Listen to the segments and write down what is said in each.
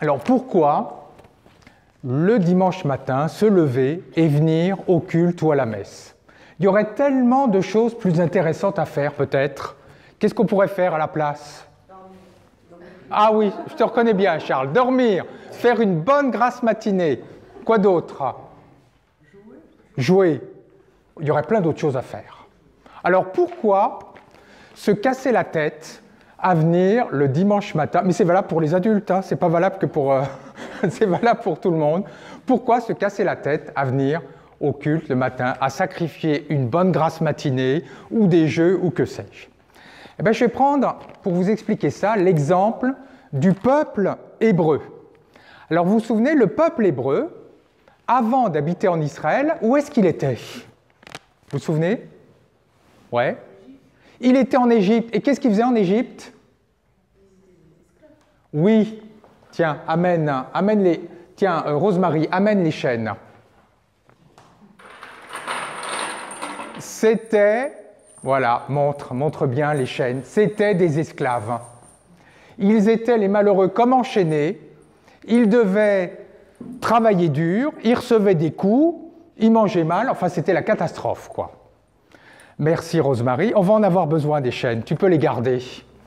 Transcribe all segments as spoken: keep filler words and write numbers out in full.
Alors pourquoi le dimanche matin se lever et venir au culte ou à la messe? Il y aurait tellement de choses plus intéressantes à faire peut-être. Qu'est-ce qu'on pourrait faire à la place? Ah oui, je te reconnais bien Charles. Dormir, faire une bonne grasse matinée. Quoi d'autre? Jouer. Jouer. Il y aurait plein d'autres choses à faire. Alors pourquoi se casser la tête à venir le dimanche matin? Mais c'est valable pour les adultes, hein, c'est pas valable que pour... Euh, c'est valable pour tout le monde. Pourquoi se casser la tête à venir au culte le matin, à sacrifier une bonne grasse matinée ou des jeux ou que sais-je? Eh bien, je vais prendre, pour vous expliquer ça, l'exemple du peuple hébreu. Alors, vous vous souvenez, le peuple hébreu, avant d'habiter en Israël, où est-ce qu'il était? Vous vous souvenez? Ouais. Il était en Égypte. Et qu'est-ce qu'il faisait en Égypte? Oui. Tiens, amène, amène les... Tiens, euh, Rosemary, amène les chaînes. C'était... Voilà, montre, montre bien les chaînes. C'était des esclaves. Ils étaient les malheureux comme enchaînés. Ils devaient travailler dur, ils recevaient des coups, ils mangeaient mal. Enfin, c'était la catastrophe, quoi. Merci, Rosemary. On va en avoir besoin des chaînes. Tu peux les garder.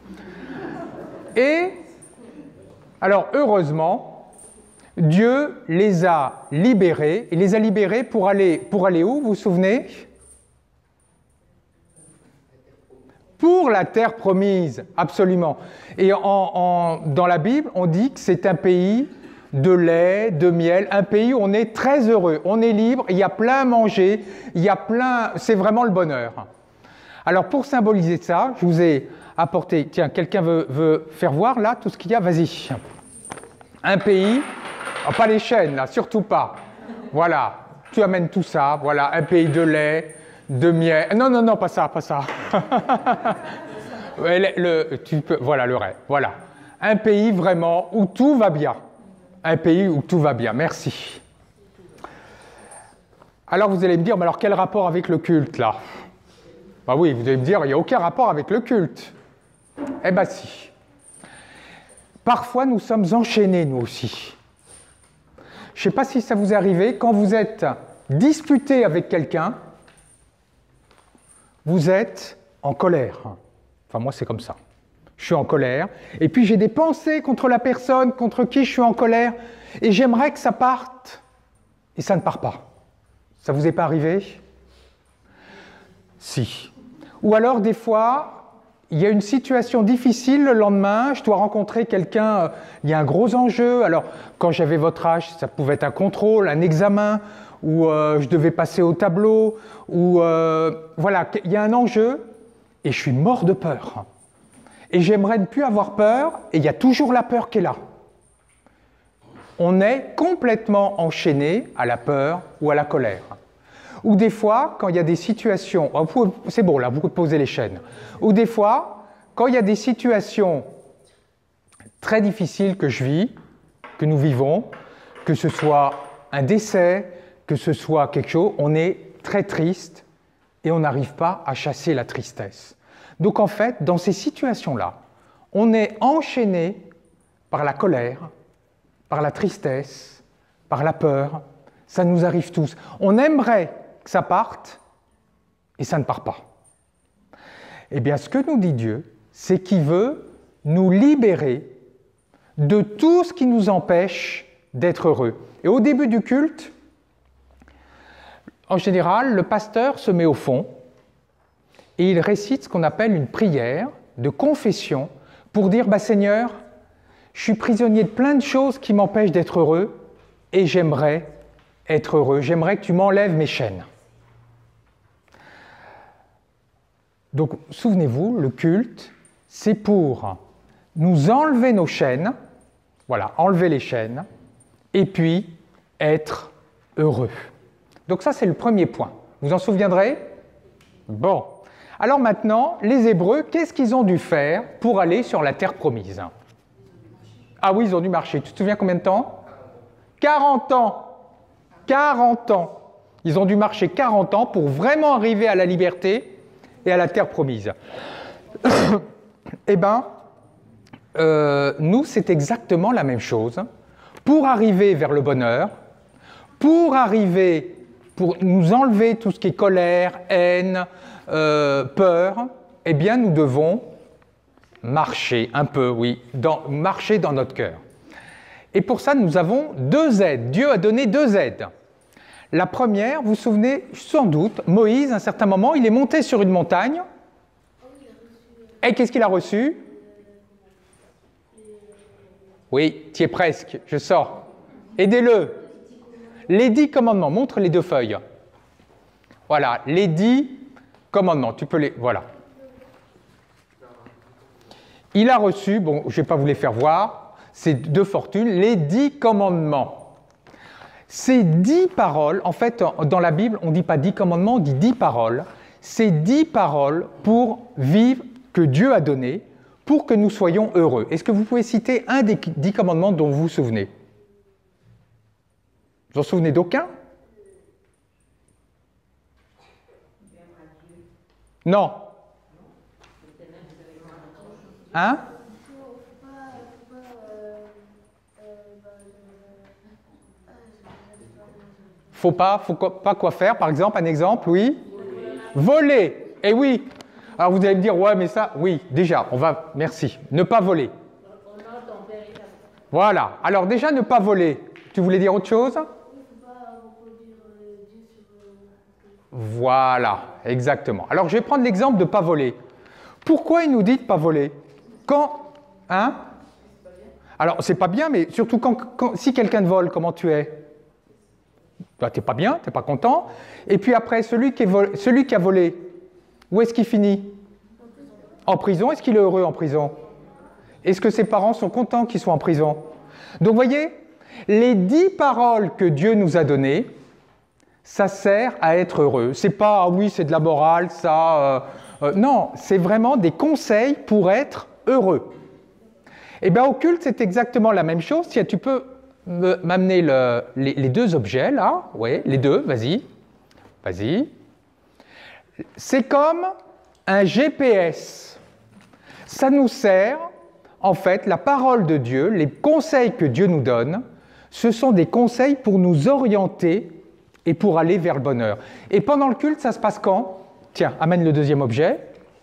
Et, alors, heureusement, Dieu les a libérés. Il les a libérés pour aller, pour aller où, vous vous souvenez ? Pour la terre promise, absolument. Et en, en, dans la Bible, on dit que c'est un pays de lait, de miel, un pays où on est très heureux, on est libre, il y a plein à manger, il y a plein... C'est vraiment le bonheur. Alors, pour symboliser ça, je vous ai apporté... Tiens, quelqu'un veut, veut faire voir, là, tout ce qu'il y a? Vas-y. Un pays... Oh, pas les chaînes, là, surtout pas. Voilà. Tu amènes tout ça, voilà. Un pays de lait... de miel. Non, non, non, pas ça, pas ça. le, le, tu peux, voilà le rêve. Voilà. Un pays vraiment où tout va bien. Un pays où tout va bien. Merci. Alors vous allez me dire, mais alors quel rapport avec le culte là? Bah oui, vous allez me dire, il n'y a aucun rapport avec le culte. Eh bien si. Parfois nous sommes enchaînés nous aussi. Je ne sais pas si ça vous est arrivé, quand vous êtes disputé avec quelqu'un, vous êtes en colère. Enfin, moi, c'est comme ça. Je suis en colère. Et puis, j'ai des pensées contre la personne contre qui je suis en colère. Et j'aimerais que ça parte. Et ça ne part pas. Ça vous est pas arrivé? Si. Ou alors, des fois, il y a une situation difficile le lendemain. Je dois rencontrer quelqu'un. Euh, il y a un gros enjeu. Alors, quand j'avais votre âge, ça pouvait être un contrôle, un examen, où euh, je devais passer au tableau, où euh, voilà, il y a un enjeu, et je suis mort de peur. Et j'aimerais ne plus avoir peur, et il y a toujours la peur qui est là. On est complètement enchaîné à la peur ou à la colère. Ou des fois, quand il y a des situations, c'est bon là, vous posez les chaînes, ou des fois, quand il y a des situations très difficiles que je vis, que nous vivons, que ce soit un décès, que ce soit quelque chose, on est très triste et on n'arrive pas à chasser la tristesse. Donc en fait, dans ces situations-là, on est enchaîné par la colère, par la tristesse, par la peur. Ça nous arrive tous. On aimerait que ça parte et ça ne part pas. Eh bien, ce que nous dit Dieu, c'est qu'il veut nous libérer de tout ce qui nous empêche d'être heureux. Et au début du culte, en général, le pasteur se met au fond et il récite ce qu'on appelle une prière de confession pour dire bah, « Seigneur, je suis prisonnier de plein de choses qui m'empêchent d'être heureux et j'aimerais être heureux, j'aimerais que tu m'enlèves mes chaînes. » Donc, souvenez-vous, le culte, c'est pour nous enlever nos chaînes, voilà, enlever les chaînes, et puis être heureux. Donc ça, c'est le premier point. Vous en souviendrez? Bon. Alors maintenant, les Hébreux, qu'est-ce qu'ils ont dû faire pour aller sur la terre promise? Ah oui, ils ont dû marcher. Tu te souviens combien de temps? quarante ans. quarante ans. Ils ont dû marcher quarante ans pour vraiment arriver à la liberté et à la terre promise. Eh bien, euh, nous, c'est exactement la même chose. pour arriver vers le bonheur, pour arriver, pour nous enlever tout ce qui est colère, haine, euh, peur, eh bien nous devons marcher un peu, oui, dans, marcher dans notre cœur. Et pour ça, nous avons deux aides. Dieu a donné deux aides. La première, vous vous souvenez sans doute, Moïse, à un certain moment, il est monté sur une montagne. Et qu'est-ce qu'il a reçu? Oui, tu y es presque, je sors. Aidez-le. Les dix commandements, montre les deux feuilles. Voilà, les dix commandements, tu peux les... Voilà. Il a reçu, bon, je ne vais pas vous les faire voir, c'est de fortune, les dix commandements. Ces dix paroles, en fait, dans la Bible, on ne dit pas dix commandements, on dit dix paroles. Ces dix paroles pour vivre que Dieu a donné, pour que nous soyons heureux. Est-ce que vous pouvez citer un des dix commandements dont vous vous souvenez? Vous en souvenez d'aucun? Non. Hein? Faut pas, faut pas quoi faire, par exemple, un exemple, oui? Voler. Eh oui. Alors vous allez me dire, ouais, mais ça, oui, déjà, on va, merci. Ne pas voler. Voilà. Alors déjà, ne pas voler. Tu voulais dire autre chose? Voilà, exactement. Alors je vais prendre l'exemple de ne pas voler. Pourquoi il nous dit de ne pas voler? Quand, hein? Alors c'est pas bien, mais surtout quand, quand si quelqu'un te vole, comment tu es? Bah, tu n'es pas bien, tu n'es pas content. Et puis après, celui qui, est vol... celui qui a volé, où est-ce qu'il finit? En prison. Est-ce qu'il est heureux en prison? Est-ce que ses parents sont contents qu'il soit en prison? Donc vous voyez, les dix paroles que Dieu nous a données, ça sert à être heureux. C'est pas, ah oui, c'est de la morale, ça... Euh, euh, non, c'est vraiment des conseils pour être heureux. Et bien au culte, c'est exactement la même chose. Si tu peux m'amener le, les, les deux objets, là, oui, les deux, vas-y, vas-y. C'est comme un G P S. Ça nous sert, en fait, la parole de Dieu, les conseils que Dieu nous donne, ce sont des conseils pour nous orienter et pour aller vers le bonheur. Et pendant le culte, ça se passe quand? Tiens, amène le deuxième objet.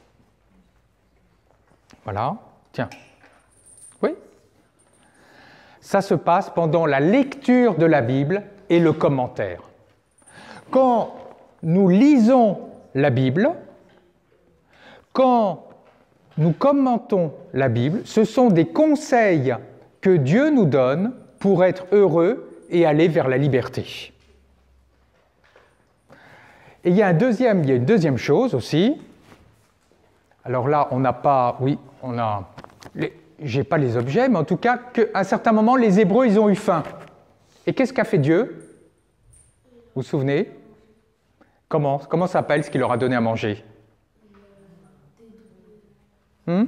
Voilà, tiens. Oui? Ça se passe pendant la lecture de la Bible et le commentaire. Quand nous lisons la Bible, quand nous commentons la Bible, ce sont des conseils que Dieu nous donne pour être heureux et aller vers la liberté. Et il y a, un deuxième, il y a une deuxième chose aussi. Alors là, on n'a pas... Oui, on a... Je n'ai pas les objets, mais en tout cas, qu'à un certain moment, les Hébreux, ils ont eu faim. Et qu'est-ce qu'a fait Dieu? Vous vous souvenez? Comment, comment s'appelle ce qu'il leur a donné à manger? hmm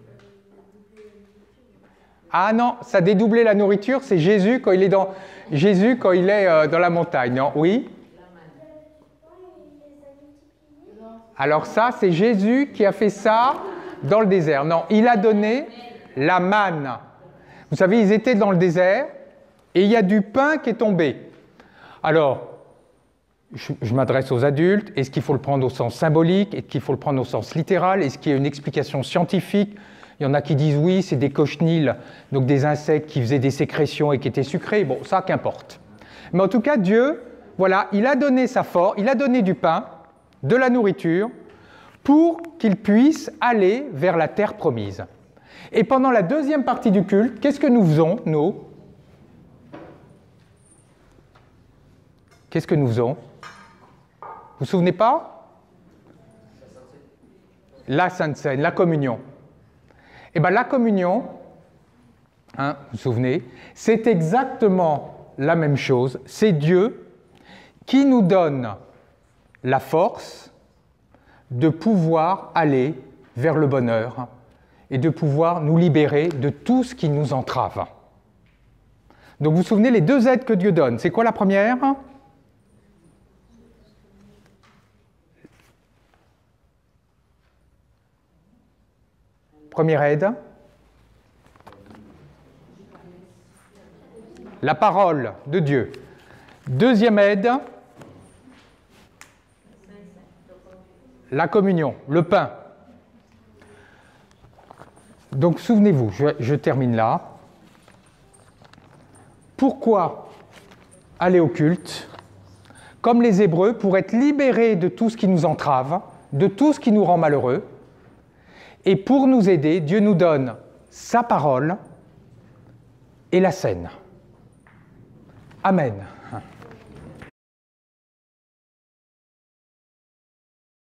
Ah non, ça a dédoublé la nourriture, c'est Jésus quand il est dans, Jésus, quand il est, euh, dans la montagne, non? Oui? Alors ça, c'est Jésus qui a fait ça dans le désert. Non, il a donné la manne. Vous savez, ils étaient dans le désert et il y a du pain qui est tombé. Alors, je, je m'adresse aux adultes. Est-ce qu'il faut le prendre au sens symbolique? Est-ce qu'il faut le prendre au sens littéral? Est-ce qu'il y a une explication scientifique? Il y en a qui disent oui, c'est des cochenilles, donc des insectes qui faisaient des sécrétions et qui étaient sucrés. Bon, ça, qu'importe. Mais en tout cas, Dieu, voilà, il a donné sa force, il a donné du pain, de la nourriture, pour qu'ils puissent aller vers la terre promise. Et pendant la deuxième partie du culte, qu'est-ce que nous faisons, nous? Qu'est-ce que nous faisons? Vous vous souvenez pas? La Sainte Seine, la communion. Eh bien, la communion, hein, vous vous souvenez, c'est exactement la même chose. C'est Dieu qui nous donne la force de pouvoir aller vers le bonheur et de pouvoir nous libérer de tout ce qui nous entrave. Donc vous vous souvenez les deux aides que Dieu donne. C'est quoi la première? Première aide. la parole de Dieu. Deuxième aide, la communion, le pain. Donc souvenez-vous, je, je termine là. Pourquoi aller au culte? Comme les Hébreux, pour être libérés de tout ce qui nous entrave, de tout ce qui nous rend malheureux. Et pour nous aider, Dieu nous donne sa parole et la scène. Amen.